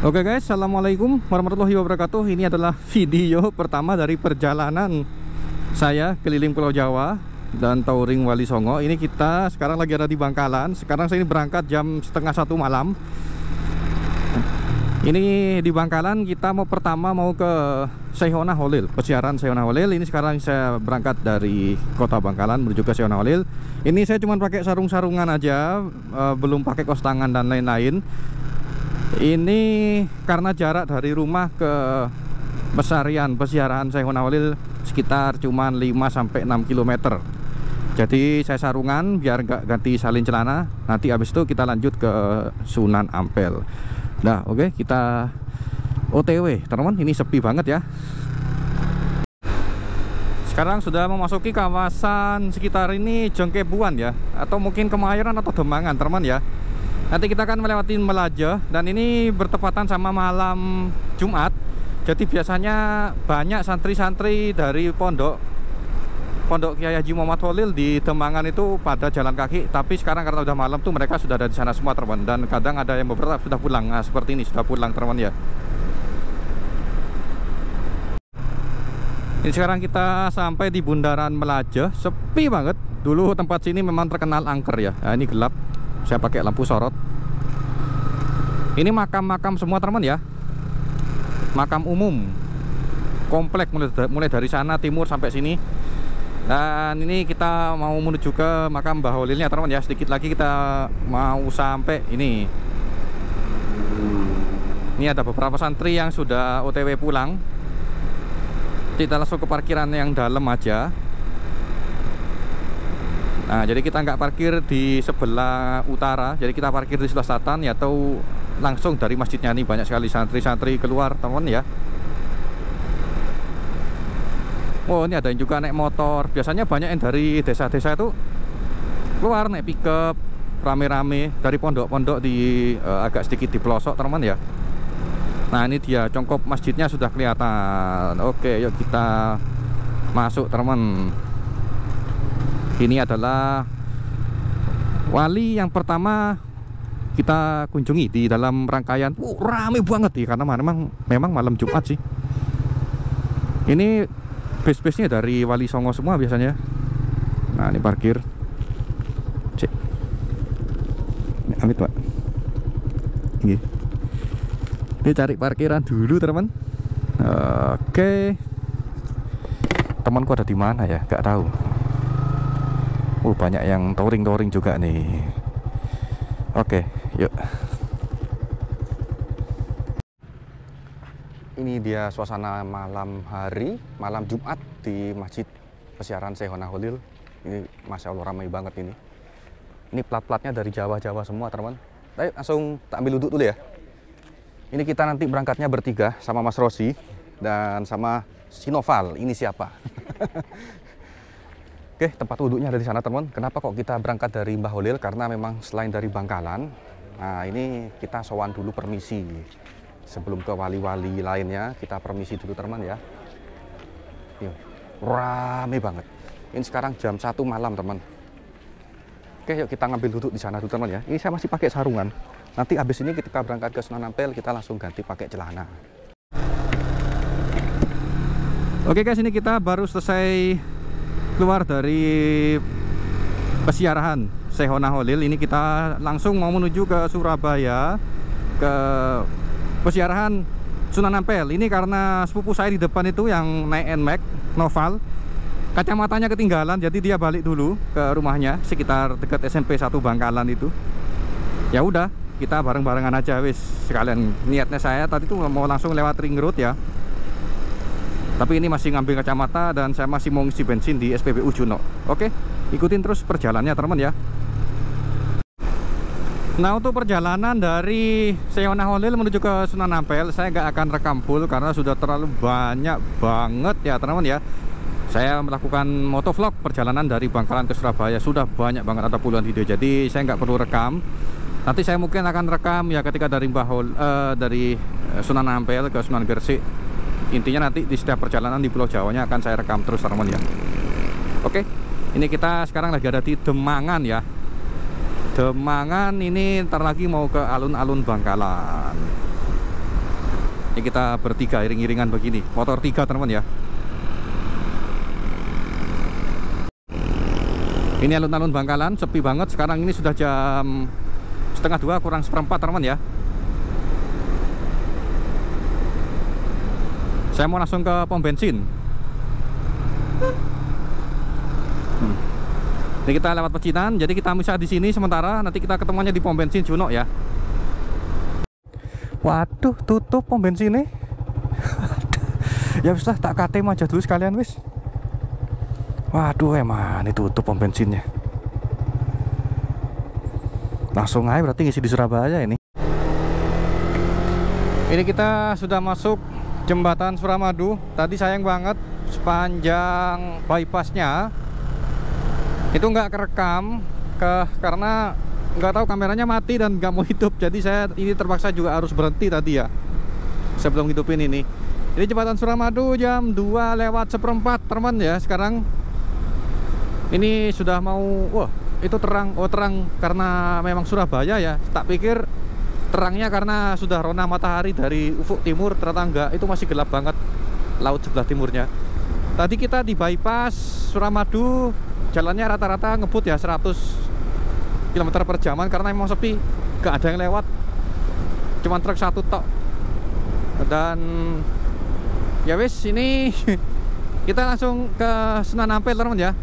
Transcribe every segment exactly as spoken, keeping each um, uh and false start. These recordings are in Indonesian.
Oke guys, assalamualaikum warahmatullahi wabarakatuh. Ini adalah video pertama dari perjalanan saya keliling Pulau Jawa dan touring Wali Songo. Ini kita sekarang lagi ada di Bangkalan. Sekarang saya ini berangkat jam setengah satu malam. Ini di Bangkalan kita mau pertama mau ke Sehona Holil, pesiaran Sehona Holil. Ini sekarang saya berangkat dari kota Bangkalan menuju ke Sehona Holil. Ini saya cuma pakai sarung-sarungan aja, belum pakai kos tangan dan lain-lain. Ini karena jarak dari rumah ke pesarian pesiaran Sehona Holil sekitar cuma lima sampai enam kilometer. Jadi saya sarungan biar nggak ganti salin celana. Nanti habis itu kita lanjut ke Sunan Ampel. Nah, oke, okay, kita O T W, teman-teman. Ini sepi banget ya. Sekarang sudah memasuki kawasan sekitar ini Jengkebuan ya, atau mungkin Kemayoran atau Demangan, teman-teman ya. Nanti kita akan melewati Melaje, dan ini bertepatan sama malam Jumat. Jadi biasanya banyak santri-santri dari pondok Pondok Kiai Haji Muhammad Holil di Demangan itu pada jalan kaki. Tapi sekarang karena udah malam tuh mereka sudah ada di sana semua, teman. Dan kadang ada yang beberapa sudah pulang. Nah, seperti ini sudah pulang, teman ya. Ini sekarang kita sampai di Bundaran Melaje. Sepi banget. Dulu tempat sini memang terkenal angker ya. Nah, ini gelap. Saya pakai lampu sorot. Ini makam-makam semua, teman ya. Makam umum, komplek mulai, mulai dari sana timur sampai sini. Dan ini kita mau menuju ke makam Mbah Holilnya, teman ya. Sedikit lagi kita mau sampai ini. Ini ada beberapa santri yang sudah O T W pulang. Kita langsung ke parkiran yang dalam aja. Nah, jadi kita nggak parkir di sebelah utara, jadi kita parkir di sebelah selatan ya, atau langsung dari masjidnya. Nih banyak sekali santri-santri keluar, teman ya. Oh, ini ada yang juga naik motor. Biasanya banyak yang dari desa-desa itu keluar naik pickup rame-rame dari pondok-pondok di uh, agak sedikit di pelosok, teman ya. Nah, ini dia congkop masjidnya sudah kelihatan. Oke, yuk kita masuk, teman. Ini adalah wali yang pertama kita kunjungi di dalam rangkaian. Uh, rame banget ya, karena memang memang malam Jumat sih. Ini base-base-nya dari Wali Songo semua biasanya. Nah, ini parkir. Cek. Ini amit, Pak. Ini. Ini cari parkiran dulu, teman. Oke. Temanku ada di mana ya? Gak tahu. Oh, banyak yang touring-touring juga nih. Oke, yuk. Ini dia suasana malam hari, malam Jumat di Masjid Pesiaran Sehona Holil. Ini Masya Allah ramai banget ini. Ini plat-platnya dari Jawa-Jawa semua, teman. Ayo langsung tak ambil duduk dulu ya. Ini kita nanti berangkatnya bertiga sama Mas Rosi dan sama Sinoval. Ini siapa? Oke, tempat wudhunya ada di sana, teman. Kenapa kok kita berangkat dari Mbah Holil? Karena memang selain dari Bangkalan, nah ini kita sowan dulu permisi. Sebelum ke wali-wali lainnya, kita permisi dulu, teman ya. Yuk, rame banget. Ini sekarang jam satu malam, teman. Oke, yuk kita ngambil duduk di sana dulu, teman ya. Ini saya masih pakai sarungan. Nanti habis ini kita berangkat ke Sunan Ampel, kita langsung ganti pakai celana. Oke guys, ini kita baru selesai keluar dari pesiaran Sehona Holil. Ini kita langsung mau menuju ke Surabaya, ke pesiaran Sunan Ampel. Ini karena sepupu saya di depan itu yang naik Nmax Noval, kacamatanya ketinggalan, jadi dia balik dulu ke rumahnya sekitar dekat S M P satu Bangkalan itu. Ya udah, kita bareng-barengan aja wis. Sekalian niatnya saya tadi tuh mau langsung lewat ring road ya. Tapi ini masih ngambil kacamata dan saya masih mau ngisi bensin di S P B U Juno. Oke, ikutin terus perjalanannya, teman ya. Nah, untuk perjalanan dari Sehona Holil menuju ke Sunan Ampel, saya nggak akan rekam full karena sudah terlalu banyak banget ya, teman ya. Saya melakukan motovlog perjalanan dari Bangkalan ke Surabaya, sudah banyak banget, ada puluhan video. Jadi saya nggak perlu rekam. Nanti saya mungkin akan rekam ya ketika dari Mbah Holil, uh, dari Sunan Ampel ke Sunan Gresik. Intinya nanti di setiap perjalanan di Pulau Jawanya akan saya rekam terus, teman ya. Oke, ini kita sekarang lagi ada di Demangan ya. Demangan ini ntar lagi mau ke alun-alun Bangkalan. Ini kita bertiga iring-iringan begini, motor tiga teman-teman ya. Ini alun-alun Bangkalan, sepi banget. Sekarang ini sudah jam setengah dua kurang seperempat teman-teman ya. Saya mau langsung ke pom bensin. Hmm. Ini kita lewat pecinan, jadi kita misah di sini sementara. Nanti kita ketemuannya di pom bensin Junok ya. Waduh, tutup pom bensinnya. Ya wis lah, tak K T M aja dulu sekalian wis. Waduh, emang ini tutup pom bensinnya. Langsung aja berarti ngisi di Surabaya ini. Ini kita sudah masuk jembatan Suramadu. Tadi sayang banget sepanjang bypassnya itu nggak kerekam ke karena nggak tahu kameranya mati dan nggak mau hidup. Jadi saya ini terpaksa juga harus berhenti tadi ya sebelum hidupin ini. Ini jembatan Suramadu jam dua lewat seperempat teman ya. Sekarang ini sudah mau, wah itu terang. Oh terang karena memang Surabaya ya. Tak pikir terangnya karena sudah rona matahari dari ufuk timur. Ternyata enggak, itu masih gelap banget laut sebelah timurnya. Tadi kita di bypass Suramadu, jalannya rata-rata ngebut ya seratus kilometer per jaman karena emang sepi, gak ada yang lewat, cuman truk satu tok. Dan ya wis, ini kita langsung ke Sunan Ampel teman ya.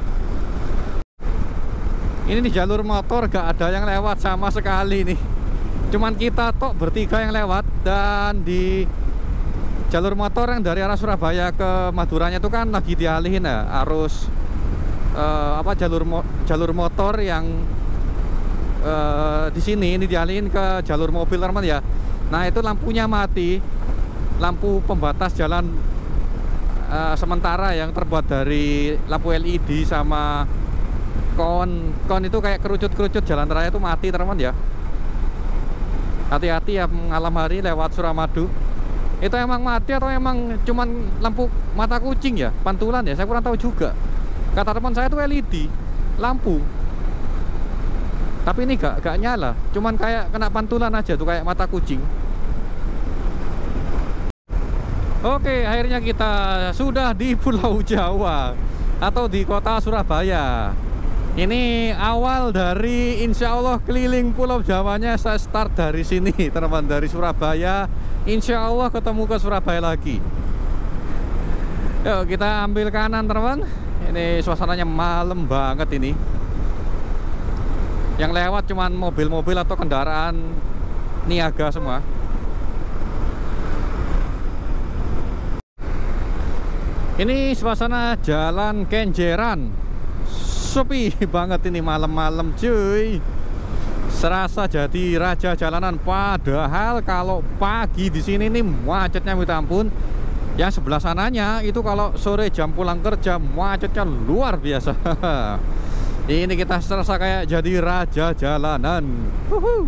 Ini di jalur motor gak ada yang lewat sama sekali nih, cuman kita tok bertiga yang lewat. Dan di jalur motor yang dari arah Surabaya ke Maduranya itu kan lagi dialihin ya arus uh, apa jalur mo jalur motor yang Uh, di sini ini dialihin ke jalur mobil teman ya. Nah itu lampunya mati, lampu pembatas jalan uh, sementara yang terbuat dari lampu L E D sama kon kon itu kayak kerucut-kerucut jalan raya itu mati teman ya. Hati-hati ya malam hari lewat Suramadu. Itu emang mati atau emang cuman lampu mata kucing ya, pantulan ya, saya kurang tahu juga. Kata teman saya itu L E D lampu, tapi ini gak, gak nyala, cuman kayak kena pantulan aja tuh, kayak mata kucing. Oke, akhirnya kita sudah di Pulau Jawa atau di kota Surabaya. Ini awal dari insya Allah keliling Pulau Jawanya. Saya start dari sini teman, dari Surabaya. Insya Allah ketemu ke Surabaya lagi. Yuk kita ambil kanan teman. Ini suasananya malam banget ini. Yang lewat cuman mobil-mobil atau kendaraan niaga semua. Ini suasana Jalan Kenjeran. Sepi banget ini malam-malam cuy. Serasa jadi raja jalanan, padahal kalau pagi di sini nih macetnya minta ampun. Yang sebelah sananya itu kalau sore jam pulang kerja macetnya luar biasa. Ini kita serasa kayak jadi raja jalanan. Uhuh.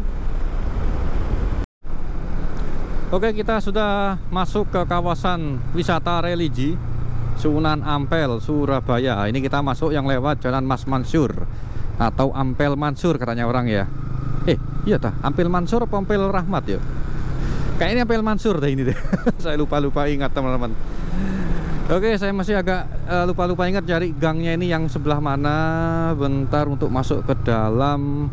Oke, kita sudah masuk ke kawasan wisata religi Sunan Ampel, Surabaya. Ini kita masuk yang lewat Jalan Mas Mansur atau Ampel Mansur katanya orang ya. Eh, iya tah, Ampel Mansur apa Ampel Rahmat ya? Kayaknya Ampel Mansur deh ini deh. Saya lupa-lupa ingat teman-teman. Oke, saya masih agak lupa-lupa uh, ingat cari gangnya ini yang sebelah mana. Bentar untuk masuk ke dalam.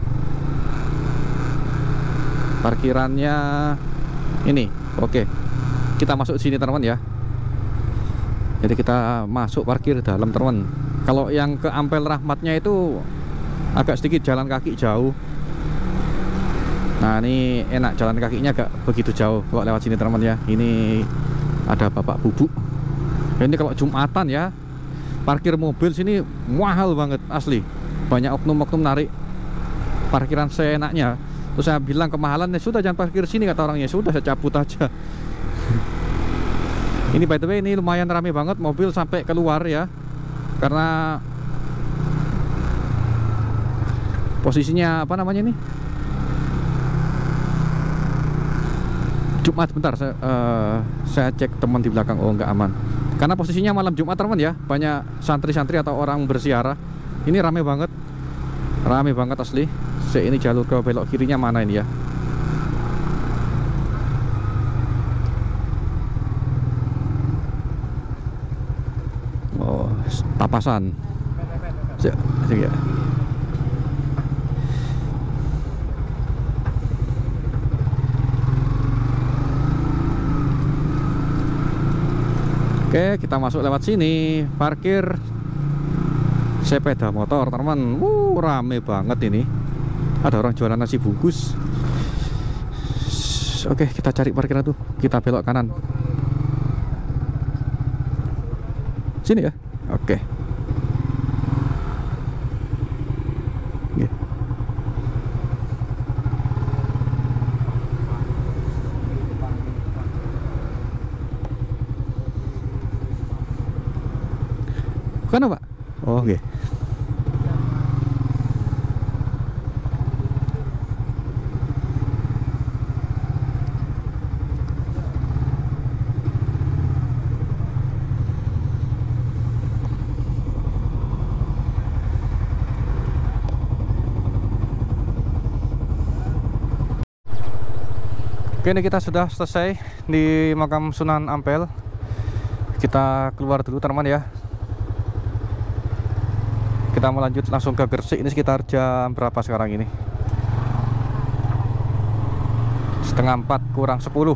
Parkirannya ini. Oke, kita masuk sini teman-teman ya. Jadi kita masuk parkir dalam teman. Kalau yang ke Ampel Rahmatnya itu agak sedikit jalan kaki jauh. Nah ini enak, jalan kakinya agak begitu jauh kalau lewat sini teman ya. Ini ada bapak bubuk. Ini kalau Jumatan ya, parkir mobil sini mahal banget asli. Banyak oknum-oknum narik parkiran seenaknya. Terus saya bilang kemahalan, ya sudah jangan parkir sini kata orangnya. Sudah saya cabut aja. Ini by the way ini lumayan ramai banget, mobil sampai keluar ya. Karena posisinya apa namanya ini? Jumat, bentar saya, uh, saya cek teman di belakang. Oh nggak aman. Karena posisinya malam Jumat teman ya, banyak santri-santri atau orang berziarah. Ini rame banget, rame banget asli. Se ini jalur ke belok kirinya mana ini ya? Tapasan. Sik, sik ya. Oke, kita masuk lewat sini, parkir sepeda motor, teman. Wuh, rame banget ini. Ada orang jualan nasi bungkus. Oke, kita cari parkiran tuh. Kita belok kanan. Sini ya. Oke. Oke. Bukan apa? Oh, oke. Okay. Oke, ini kita sudah selesai di makam Sunan Ampel. Kita keluar dulu teman ya. Kita mau lanjut langsung ke Gresik. Ini sekitar jam berapa sekarang ini? Setengah empat kurang sepuluh.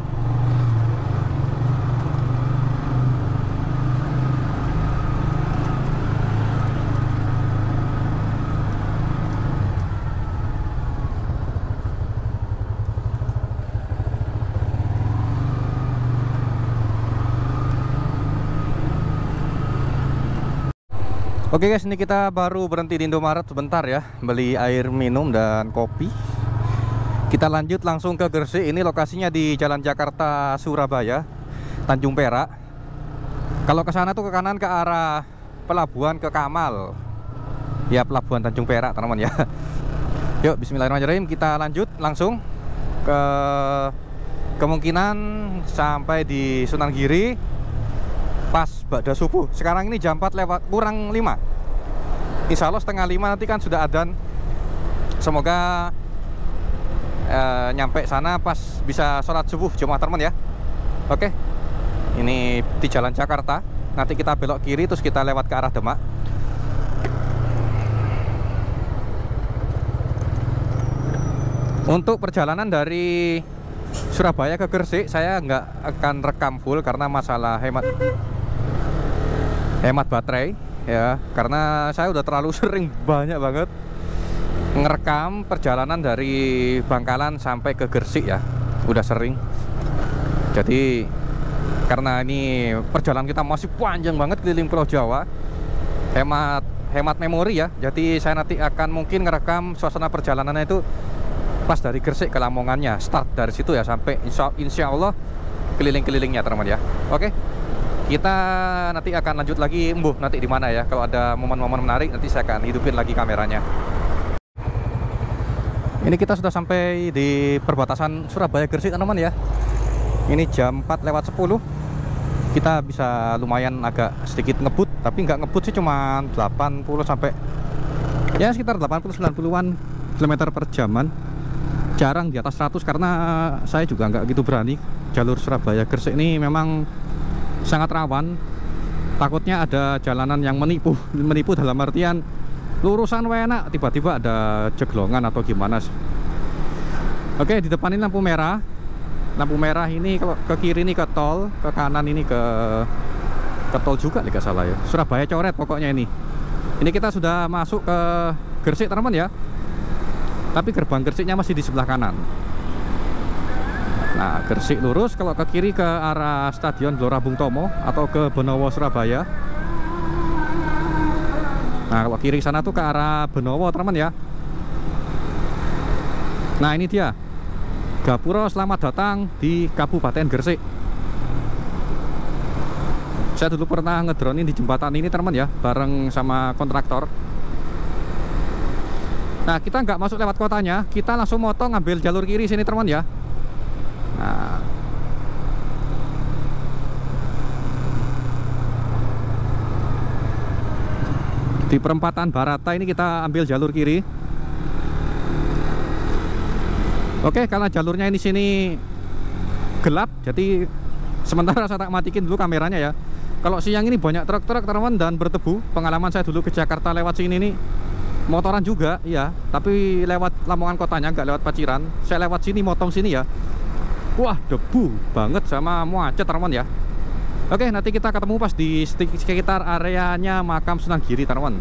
Oke guys, ini kita baru berhenti di Indomaret sebentar ya, beli air minum dan kopi. Kita lanjut langsung ke Gresik. Ini lokasinya di Jalan Jakarta Surabaya, Tanjung Perak. Kalau ke sana tuh ke kanan ke arah pelabuhan ke Kamal. Ya, pelabuhan Tanjung Perak teman-teman ya. Yuk, bismillahirrahmanirrahim, kita lanjut langsung ke kemungkinan sampai di Sunan Giri pas ba'da subuh. Sekarang ini jam empat lewat kurang lima. Insya Allah setengah lima nanti kan sudah adzan. Semoga eh, nyampe sana pas bisa sholat subuh Jumat teman ya. Oke, ini di Jalan Jakarta. Nanti kita belok kiri terus kita lewat ke arah Demak. Untuk perjalanan dari Surabaya ke Gresik saya nggak akan rekam full karena masalah hemat hemat baterai ya, karena saya udah terlalu sering banyak banget ngerekam perjalanan dari Bangkalan sampai ke Gresik ya, udah sering. Jadi karena ini perjalanan kita masih panjang banget keliling Pulau Jawa, hemat hemat memori ya. Jadi saya nanti akan mungkin ngerekam suasana perjalanannya itu pas dari Gresik ke Lamongannya, start dari situ ya sampai insya, insya Allah keliling-kelilingnya teman ya. Oke, kita nanti akan lanjut lagi, embuh nanti di mana ya. Kalau ada momen-momen menarik nanti saya akan hidupin lagi kameranya. Ini kita sudah sampai di perbatasan Surabaya Gresik teman-teman ya. Ini jam empat lewat sepuluh. Kita bisa lumayan agak sedikit ngebut, tapi nggak ngebut sih, cuma delapan puluh sampai ya sekitar delapan puluh sembilan puluhan kilometer per jaman. Jarang di atas seratus karena saya juga nggak gitu berani. Jalur Surabaya Gresik ini memang sangat rawan. Takutnya ada jalanan yang menipu. Menipu dalam artian lurusan enak, tiba-tiba ada jeglongan atau gimana sih. Oke, di depan ini lampu merah. Lampu merah ini kalau ke kiri ini ke tol, ke kanan ini ke ke tol juga nih, nggak salah ya. Surabaya coret pokoknya ini. Ini kita sudah masuk ke Gresik teman-teman ya. Tapi gerbang Gresiknya masih di sebelah kanan. Nah, Gresik lurus, kalau ke kiri ke arah Stadion Gelora Bung Tomo atau ke Benowo Surabaya. Nah, kalau kiri sana tuh ke arah Benowo teman-teman ya. Nah, ini dia Gapura, selamat datang di Kabupaten Gresik. Saya dulu pernah ngedronin di jembatan ini teman-teman ya, bareng sama kontraktor. Nah, kita nggak masuk lewat kotanya, kita langsung motong ngambil jalur kiri sini teman ya. Nah, di perempatan Barata ini kita ambil jalur kiri. Oke, karena jalurnya ini sini gelap, jadi sementara saya tak matikin dulu kameranya ya. Kalau siang ini banyak truk-truk teman dan bertebu. Pengalaman saya dulu ke Jakarta lewat sini nih, motoran juga, iya. Tapi lewat Lamongan kotanya, nggak lewat Paciran. Saya lewat sini, motong sini ya. Wah, debu banget sama macet teman ya. Oke, nanti kita ketemu pas di sekitar areanya makam Sunan Giri teman.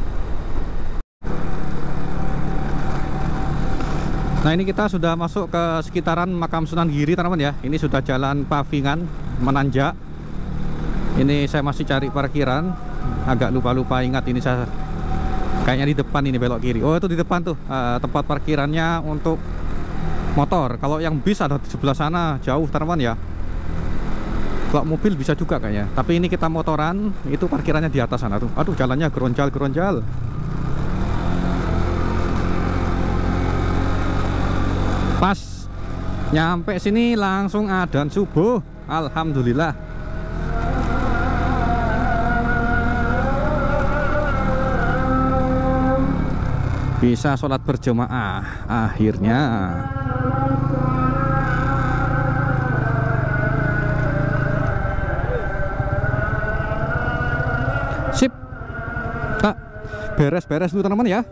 Nah, ini kita sudah masuk ke sekitaran makam Sunan Giri teman ya. Ini sudah jalan pavingan menanjak. Ini saya masih cari parkiran, agak lupa-lupa ingat ini saya kayaknya di depan ini belok kiri. Oh, itu di depan tuh uh, tempat parkirannya untuk motor. Kalau yang bis ada di sebelah sana jauh teman ya. Kalau mobil bisa juga kayaknya. Tapi ini kita motoran, itu parkirannya di atas sana tuh. Aduh, jalannya geronjal-geronjal. Pas nyampe sini langsung adzan subuh. Alhamdulillah. Bisa sholat berjamaah akhirnya. Sip. Tak beres-beres dulu teman-teman ya.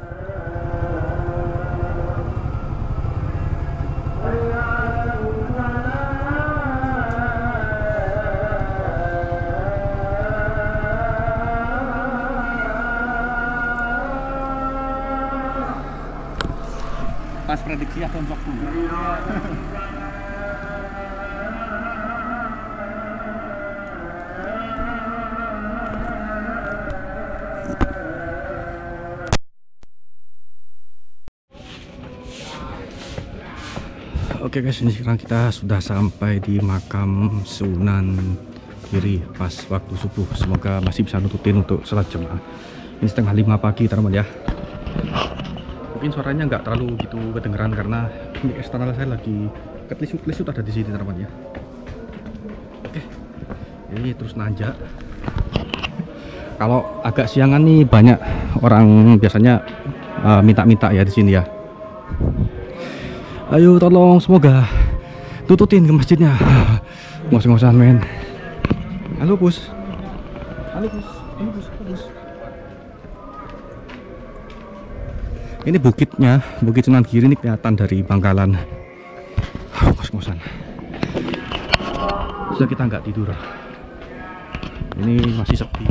Pas prediksi atau waktu. Oke guys, ini sekarang kita sudah sampai di makam Sunan Giri pas waktu subuh. Semoga masih bisa nututin untuk sholat jemaah. Ini setengah lima pagi teman-teman ya. Mungkin suaranya nggak terlalu gitu kedengeran karena mic eksternal saya lagi ketlisut-lisut ada di sini teman-teman ya. Oke, ini terus nanjak. Kalau agak siangan nih banyak orang biasanya minta-minta uh, ya di sini ya. Ayo tolong semoga tututin ke masjidnya. Ngos-ngosan men. Halo Pus. Halo Pus. Halo Pus. Halo Pus. Ini bukitnya, Bukit Sunan Giri ini kelihatan dari Bangkalan. Ngos-ngosan. Sudah kita nggak tidur. Ini masih sepi.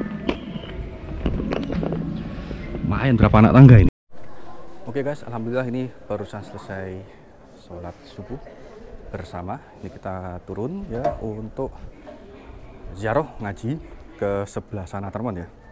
Main berapa anak tangga ini. Oke guys, alhamdulillah ini barusan selesai sholat subuh bersama. Ini kita turun ya untuk ziarah ngaji ke sebelah sana teman ya.